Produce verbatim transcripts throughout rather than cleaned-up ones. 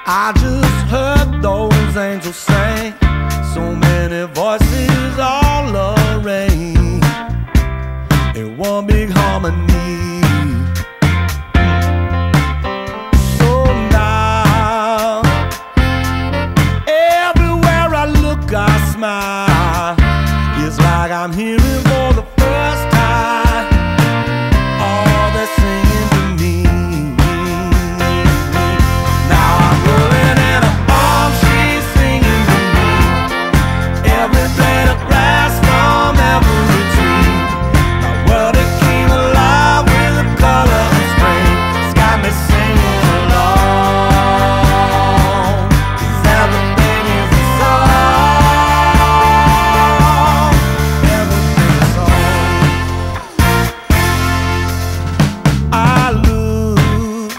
I just heard those angels sing, so many voices all arranged in one big harmony. So now, everywhere I look I smile. It's like I'm hearing for the first time all they're singing to me. Now I'm rolling in a palm, she's singing to me. Every blade of grass from every tree, my world it came alive with the color of spring. It's got me singing along, 'cause everything is a song. Everything's a song. I look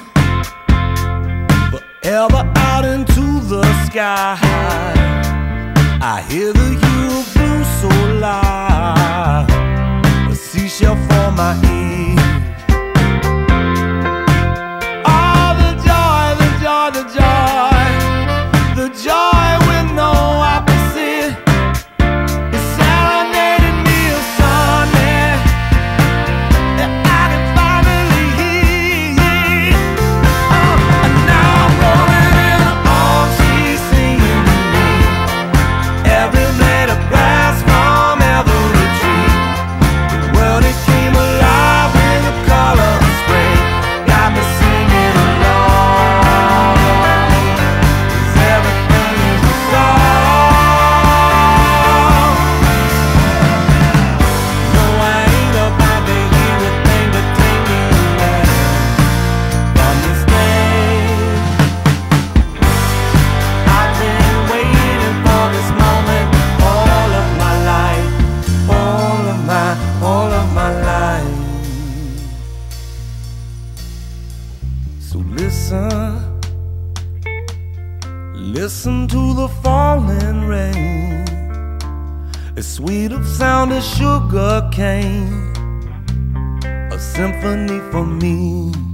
forever out into the sky. I hear the hue of blue so loud, a seashell for my ear. Oh, the joy, the joy, the joy, the joy with no opposite is serenading me a sonnet that I can finally hear. Oh, and now I'm rolling in her arms, she's singing to me. Every blade of grass from every tree, the world it came alive with the color of spring. Got me singing along, 'cause everything is a song. No, I ain't about to hear a thing to take me away from this day. I've been waiting for this moment all of my life, all of my, all of my life. So listen, listen to the falling rain, as sweet of sound as sugar cane, a symphony for me.